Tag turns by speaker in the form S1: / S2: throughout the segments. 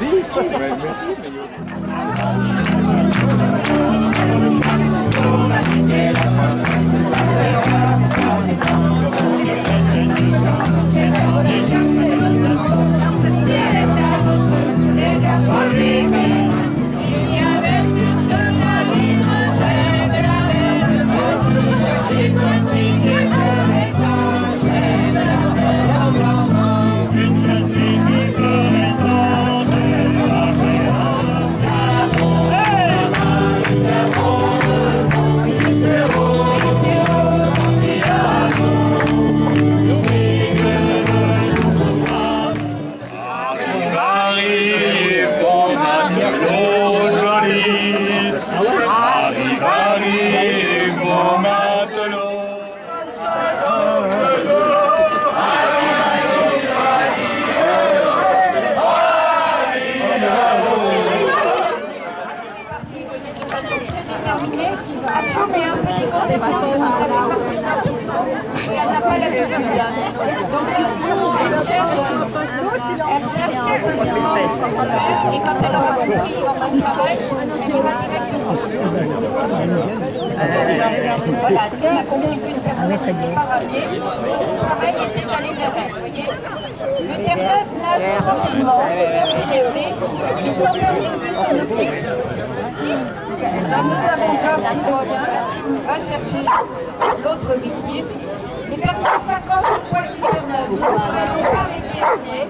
S1: Et quand elle aura compris comment elle travaille, elle ira directement. Voilà, Tim a compris qu'une personne n'était pas ramenée. Son travail était d'aller vers elle, vous voyez. Le terre-neuve nage tranquillement, sans s'énerver, et sans rien de son optique. Là, nous avons Georges qui va chercher l'autre victime. Les personnes s'accrochent au poil du terre-neuve. Nous ne pouvons pas les terminer.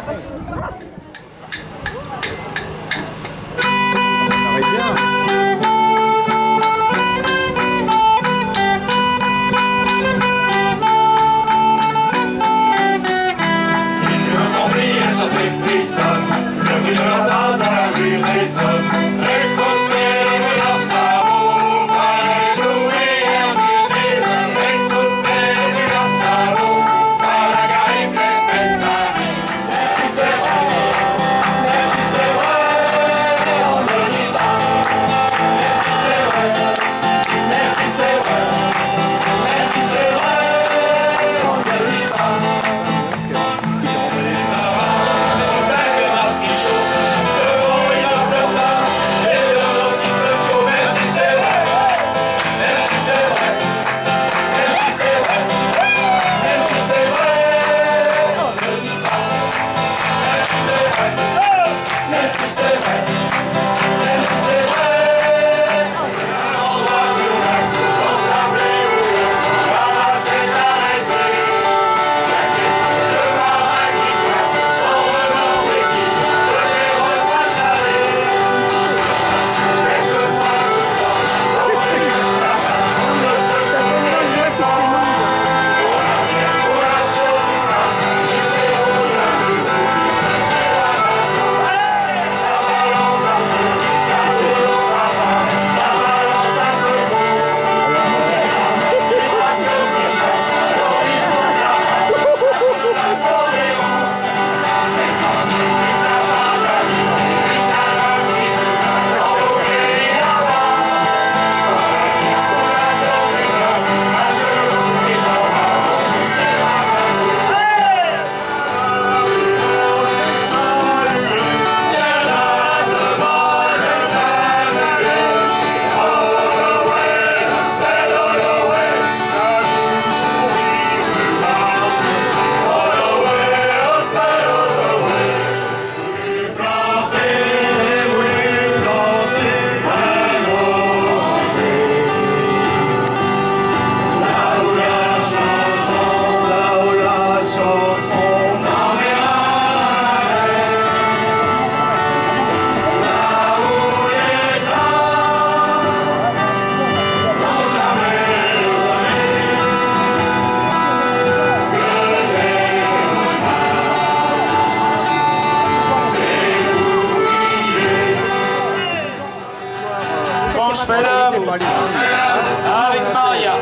S2: Avec Maria,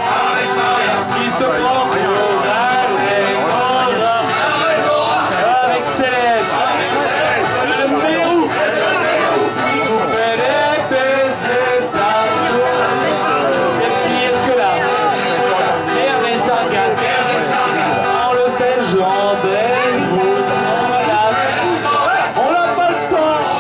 S2: qui se prend pour avec Célène, le Mérou, qui nous fait des baisers d'amour. C'est pire que là, Hervé Sargasme, dans le Saint-Jean, on n'a pas le temps.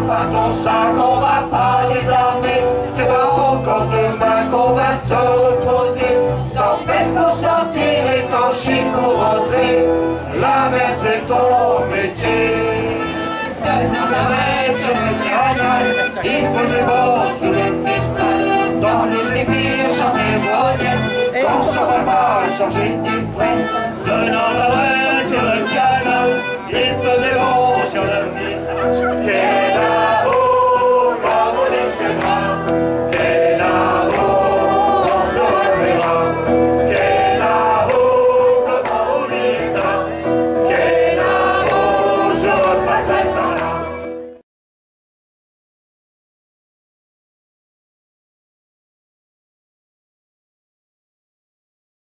S3: pas ton sac, on va pas désarmer. C'est pas encore demain qu'on va se reposer. T'en fais pour sortir et quand je suis pour rentrer. La mer c'est ton métier. Dans la mer sur le canal, il faisait beau sous les pistolets. Dans les zéphyrs chanter Brodienne, quand son papa changeait du fouet. Dans la mer